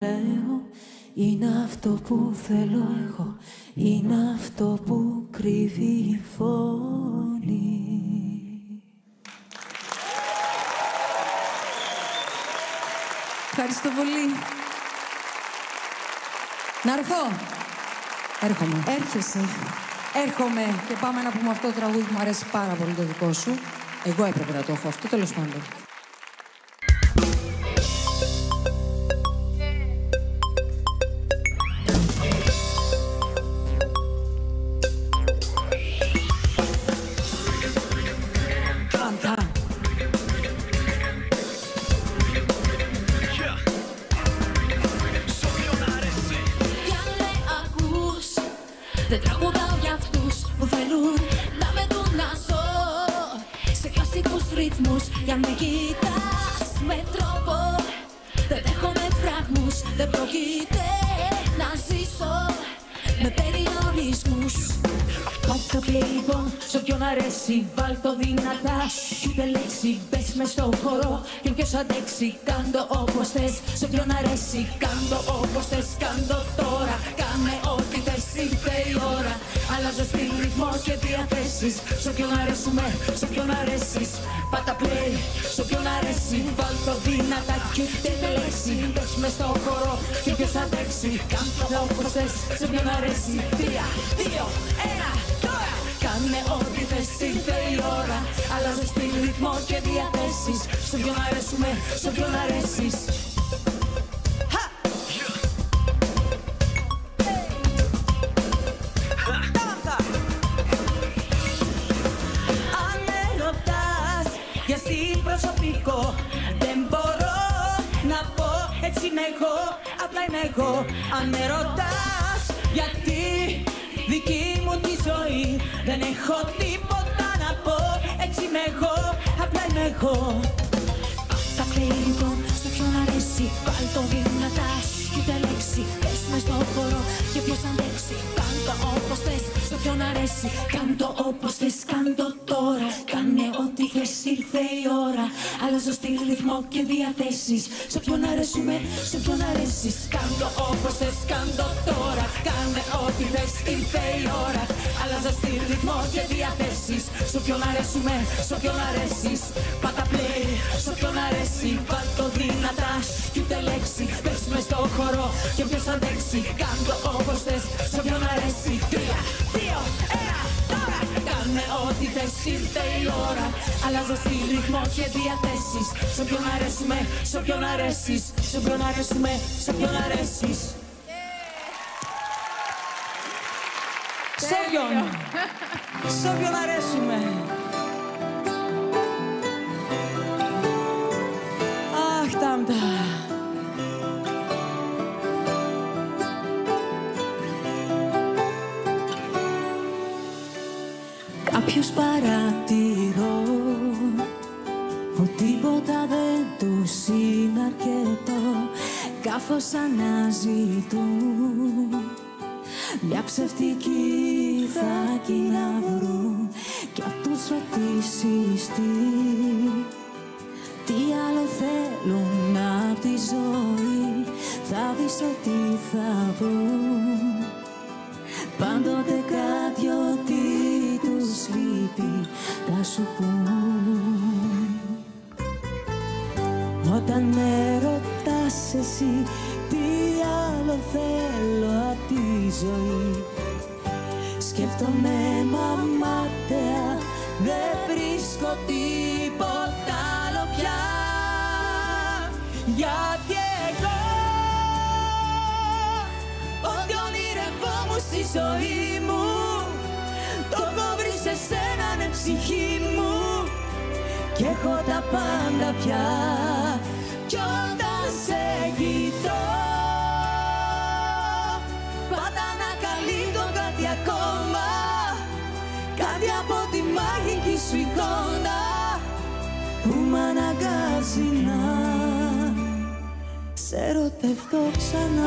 Είναι αυτό που θέλω εγώ, είναι αυτό που κρύβει η φωνή. Ευχαριστώ πολύ. Να έρθω. Έρχομαι. Έρχεσαι. Έρχομαι και πάμε να πούμε αυτό το τραγούδι που μου αρέσει πάρα πολύ το δικό σου. Εγώ έπρεπε να το έχω αυτό, τέλος πάντων. Δεν τραγουδάω για αυτούς που θέλουν να με δουν να ζω σε κλασικούς ρυθμούς. Κι αν με κοιτάς με τρόπο, δεν δέχομαι φραγμούς. Δεν πρόκειται να ζήσω με περιορισμούς. Πάτα play λοιπόν, σ' όποιον αρέσει, βάλ' το δυνατά. Ούτε λέξη, μπες μες στο χώρο και όποιος αντέξει, κάν' το όπως θες. Σ' όποιον αρέσει, κάν' το όπως θες, κάν' το τώρα. Κάνε ό,τι θες, ήρθε η ώρα. Αλλάζω στυλ, ρυθμό και διαθέσεις. Σ' όποιον αρέσουμε, σ' όποιον αρέσεις. Πάτα play, σ' όποιον αρέσει, βάλ' το δυνατά κι ούτε λέξη. Μπες μες στο χώρο και όποιος αντέξει, κάν' το όπως θες. Σ' όποιον αρέσει, 3, 2, 1. Κάνε ό,τι θες, ήρθε η ώρα. Αλλάζω στυλ, ρυθμό και διαθέσεις. Σ' όποιον αρέσουμε, σ' όποιον αρέσεις. Αν με ρωτάς για στυλ προσωπικό, δεν μπορώ να πω έτσι είμαι εγώ, απλά είμαι εγώ. Αν με ρωτάς γιατί δική μου τη ζωή, δεν έχω τίποτα να πω. Έτσι είμαι εγώ, απλά είμαι εγώ. Τα κλαίει λοιπόν, στο ποιον αρέσει, βάλ' το δυνατά. Κι ούτε λέξη, πες μες στο χώρο και ποιος αντέξει. Κάν' το όπως θες, στο ποιον αρέσει. Κάν' το όπως θες, κάν' το τώρα. Κάνε ό,τι θες, ήρθε η ώρα. Αλλάζω στυλ, ρυθμό και διαθέσεις. Σ' όποιον αρέσουμε, σ' όποιον αρέσεις. Κάν' το όπως θες, κάν' το τώρα. Κάνε ό,τι θες, ήρθε η ώρα. Αλλάζω στυλ, ρυθμό και διαθέσεις. Σ' όποιον αρέσουμε, σ' όποιον αρέσεις. Πάτα play, σ' όποιον αρέσει. Βάλ' το δυνατά, κι ούτε λέξη. Πες μες στο χώρο και όποιος αντέξει. Κάν' το όπως θες, σ' όποιον αρέσει. 3, 2, 1, τώρα. Κάνε ό,τι θες, ήρθε η ώρα. Αλλάζω στυλ, ρυθμό και διαθέσεις. Σ' όποιον αρέσουμε, σ' όποιον αρέσεις. Σ' όποιον αρέσουμε, σ' όποιον αρέσεις. Σ' όποιον, σ' όποιον αρέσουμε. Αχ, τάμτα. Κάποιος παρατηρώ που τίποτα δεν τους είναι αρκετό, καθώς αναζητούν μια ψευτική θάκη να βρουν. Κι αν τους ρωτήσεις τι άλλο θέλουν απ' τη ζωή, θα δεις ότι θα βρουν πάντοτε κάτι ότι τους λείπει, θα σου πουν. Όταν με ρωτάς εσύ τι άλλο θέλω απ' τη ζωή, σκέφτομαι μαμάταια, δεν βρίσκω τίποτα άλλο πια. Γιατί εγώ ό,τι ονειρευόμουν στη ζωή μου, το έχω βρει σε σένα, ναι ψυχή μου. Κι έχω τα πάντα πια. Κι όταν σε κοιτώ, πάντα ανακαλύπτω κάτι ακόμα, κάτι από τη μαγική σου εικόνα που μ' αναγκάζει να σε ερωτευτώ ξανά.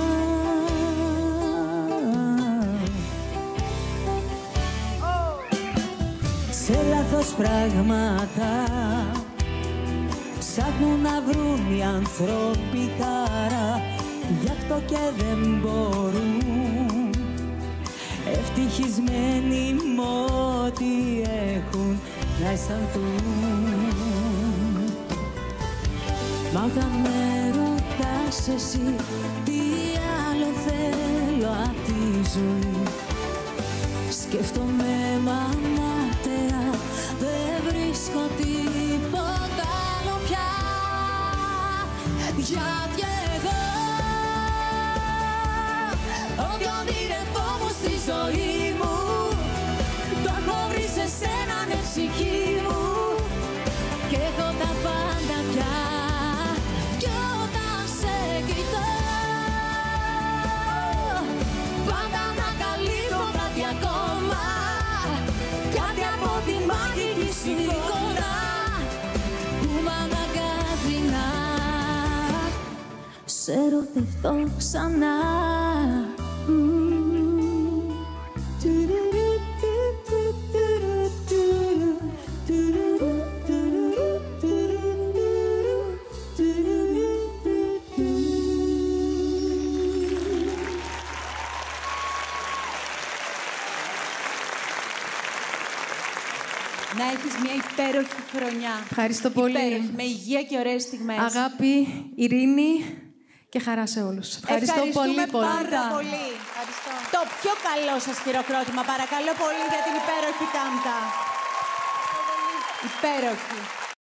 Σε λάθος πράγματα ψάχνουν να βρουν οι άνθρωποι χαρά, γι' αυτό και δεν μπορούν ευτυχισμένοι με ό,τι έχουν να αισθανθούν. Μα όταν με ρωτάς εσύ τι άλλο θέλω απ' τη ζωή, σκέφτομαι μαμάταια, δεν βρίσκω τίποτα άλλο πια. Γιατί εγώ ό,τι ονειρευόμουν στη ζωή μου το έχω βρει σε σένα, ναι, ψυχή μου, και έχω τα πάντα πια. Κι όταν σε κοιτώ πάντα ανακαλύπτω κάτι ακόμα, κάτι από τη μαγική σου εικόνα που μ' αναγκάζει να σε ερωτευτώ ξανά. Να έχεις μια υπέροχη χρονιά. Ευχαριστώ πολύ. Υπέροχη, με υγεία και ωραίες στιγμές. Αγάπη, ειρήνη και χαρά σε όλους. Ευχαριστώ πολύ, πολύ. Πάρα πολύ. Ευχαριστώ. Το πιο καλό σας χειροκρότημα, παρακαλώ πολύ, για την υπέροχη Τάμτα. Υπέροχη.